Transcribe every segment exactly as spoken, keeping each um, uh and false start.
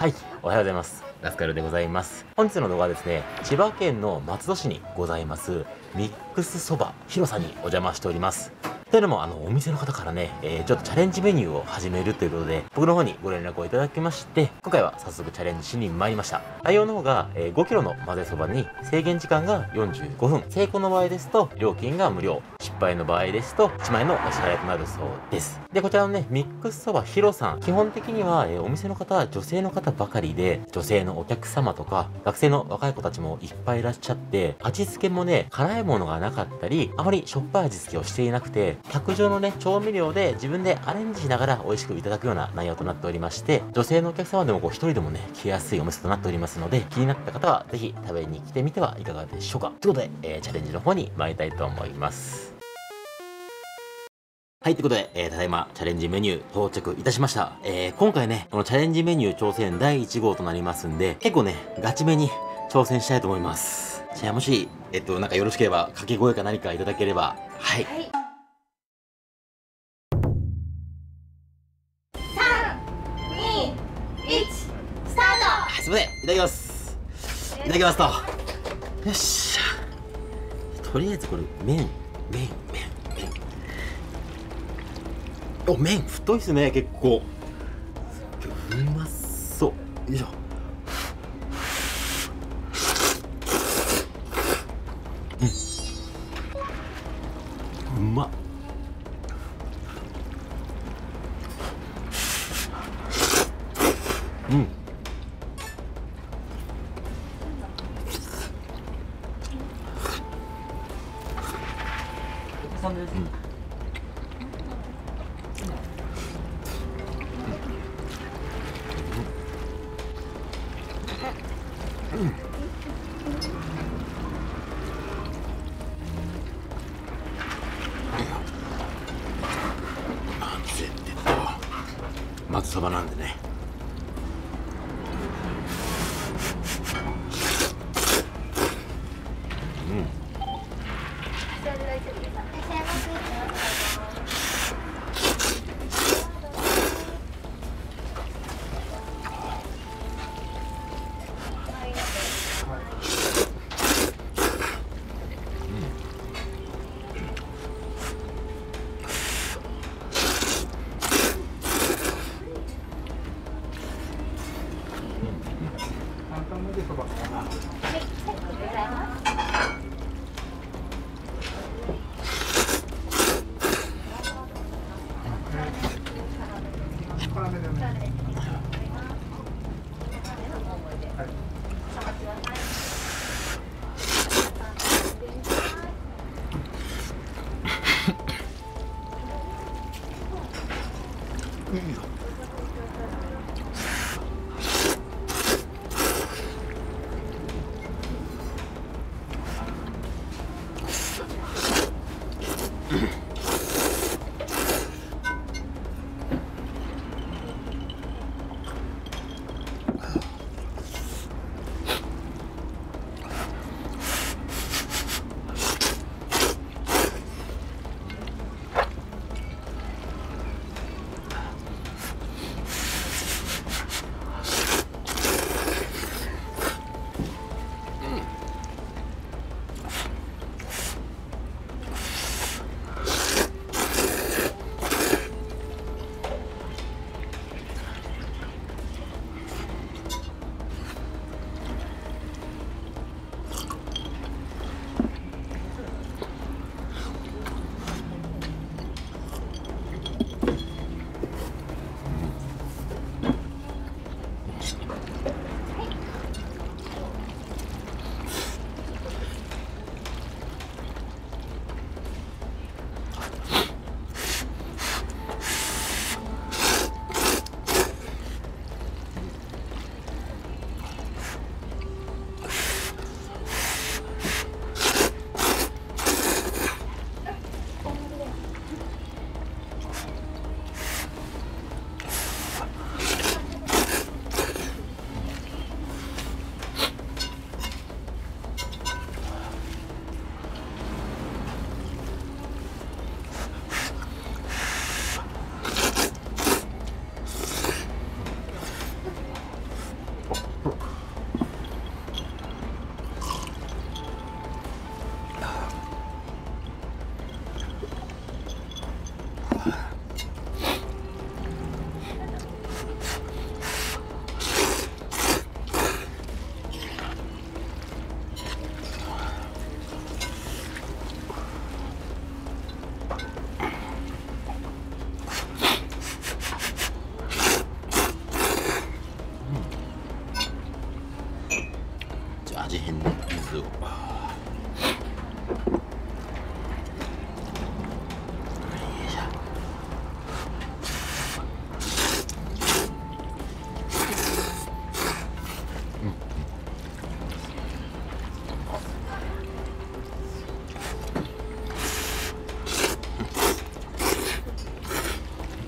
はい、おはようございます。ラスカルでございます。本日の動画はですね、千葉県の松戸市にございますミックスそばひろさんにお邪魔しております。というのも、あの、お店の方からね、えー、ちょっとチャレンジメニューを始めるということで、僕の方にご連絡をいただきまして、今回は早速チャレンジしに参りました。内容の方が、えー、ごキロの混ぜそばに制限時間がよんじゅうごふん。成功の場合ですと、料金が無料。失敗の場合ですと、いちまんえんのお支払いとなるそうです。で、こちらのね、ミックスそばひろさん、基本的には、えー、お店の方は女性の方ばかりで、女性のお客様とか、学生の若い子たちもいっぱいいらっしゃって、味付けもね、辛いものがなかったり、あまりしょっぱい味付けをしていなくて、卓上のね、調味料で自分でアレンジしながら美味しくいただくような内容となっておりまして、女性のお客様でもこう一人でもね、来やすいお店となっておりますので、気になった方はぜひ食べに来てみてはいかがでしょうか。ということで、えー、チャレンジの方に参りたいと思います。はい、ということで、えー、ただいまチャレンジメニュー到着いたしました。えー、今回ね、このチャレンジメニュー挑戦だいいち号となりますんで、結構ね、ガチめに挑戦したいと思います。じゃあもし、えっと、なんかよろしければ、掛け声か何かいただければ、はい。はい、 スタート。 すいません、いただきます。いただきますと。よっしゃ。とりあえずこれ、麺、麺、麺、麺。お、麺、太いっすね、結構。うまそう。よいしょ。うん。うまっ。うん。うん、松そばなんでね。うん。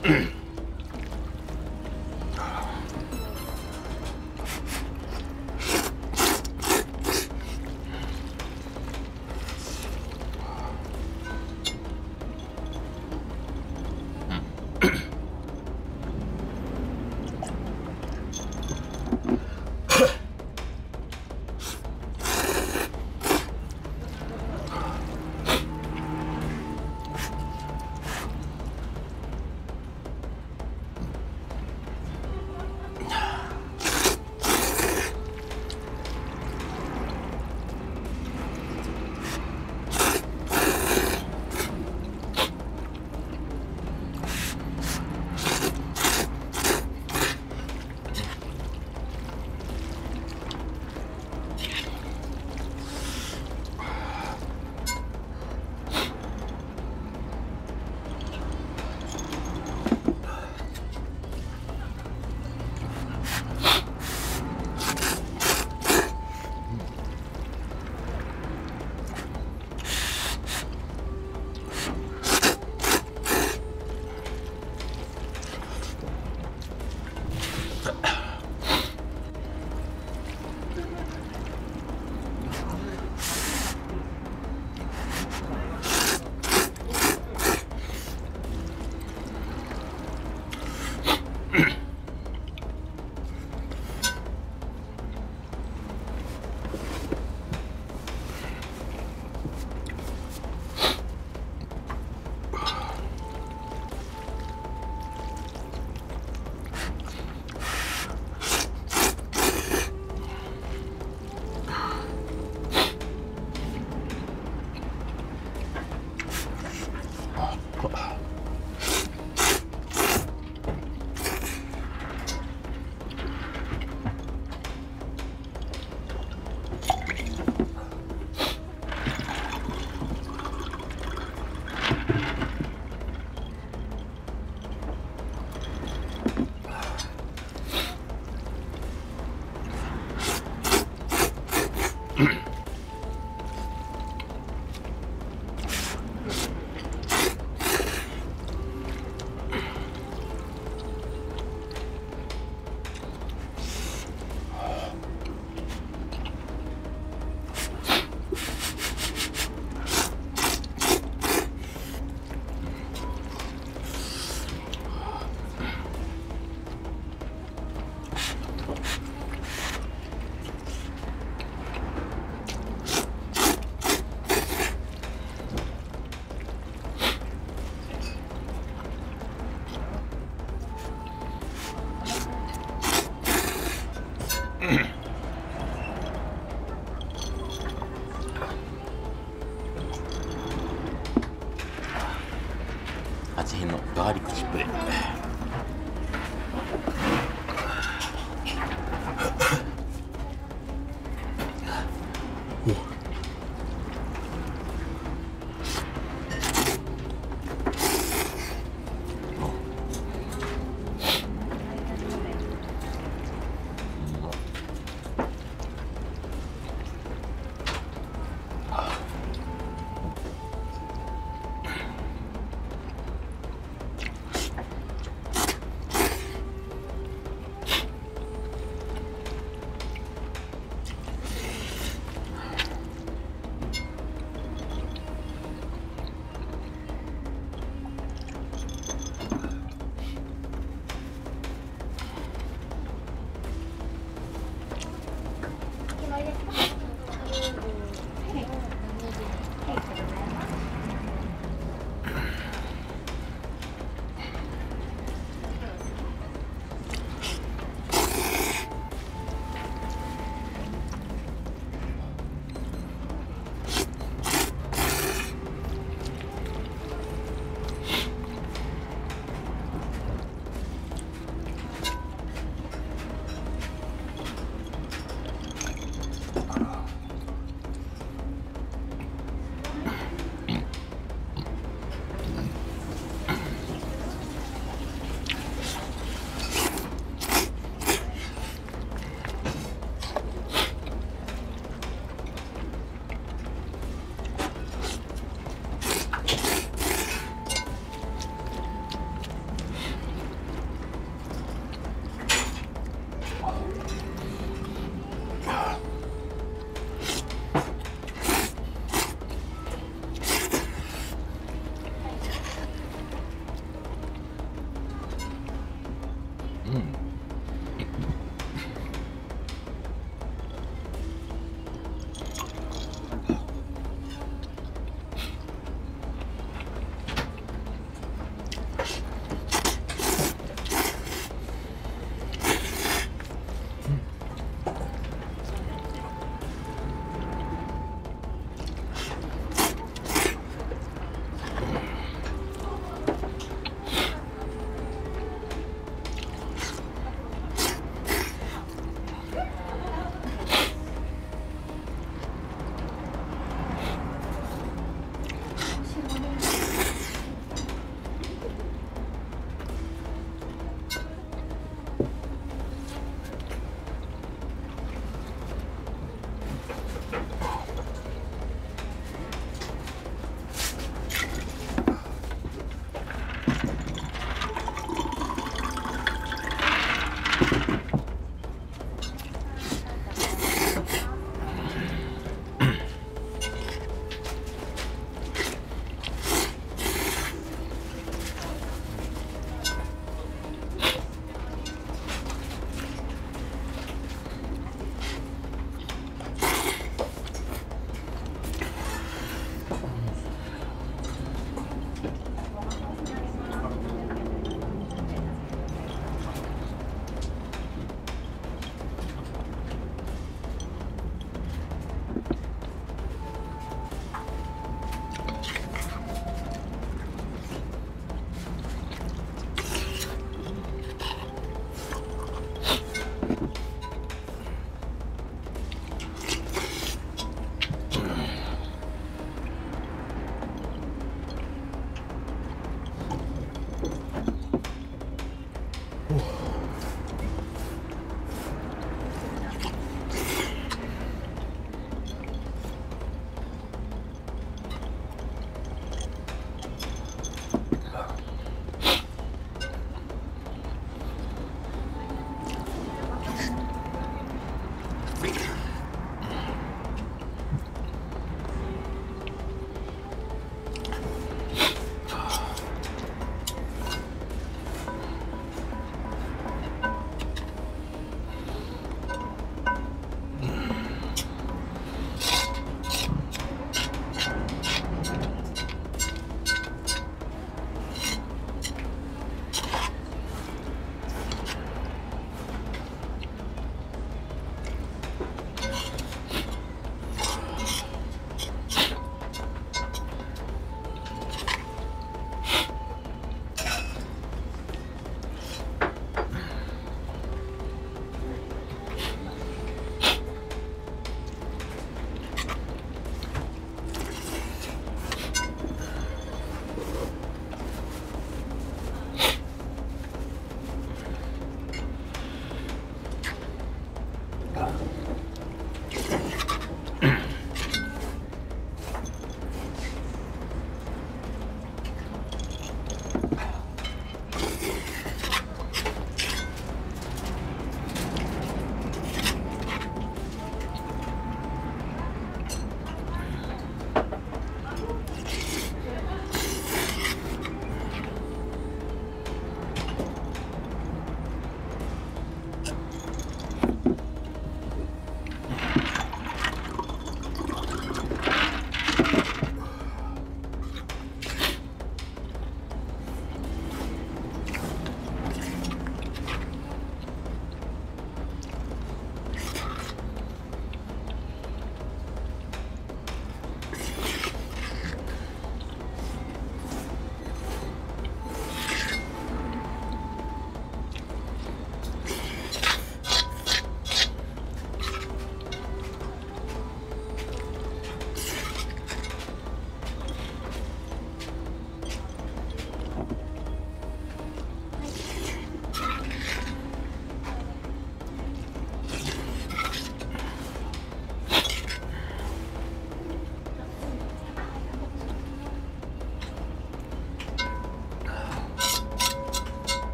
味変のガーリックチップで。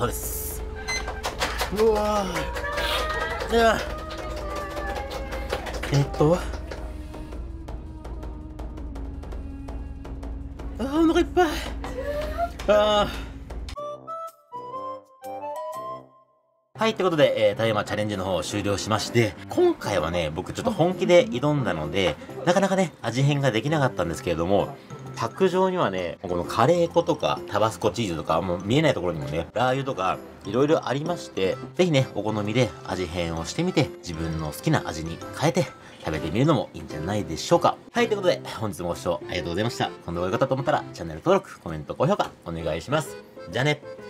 そうです。うわー。いやえっと。あー、お腹いっぱい。あー。はい、ということで、えー、ただいまチャレンジの方を終了しまして、今回はね、僕ちょっと本気で挑んだので、なかなかね、味変ができなかったんですけれども、卓上にはね、このカレー粉とか、タバスコチーズとか、もう見えないところにもね、ラー油とか、いろいろありまして、ぜひね、お好みで味変をしてみて、自分の好きな味に変えて、食べてみるのもいいんじゃないでしょうか。はい、ということで、本日もご視聴ありがとうございました。この動画が良かったと思ったら、チャンネル登録、コメント、高評価、お願いします。じゃあね。